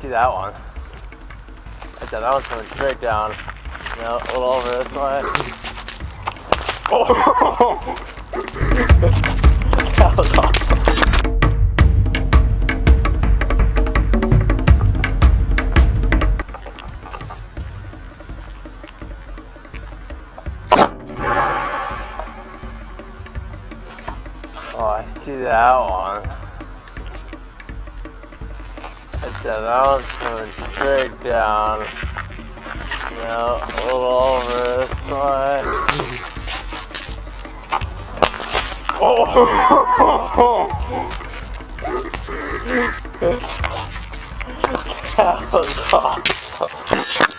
see that one. I said that one's coming straight down. You know, a little over this way. Oh! That was awesome. Oh, I see that one. I said that one's coming straight down. You know, a little over this way. Oh! That was awesome.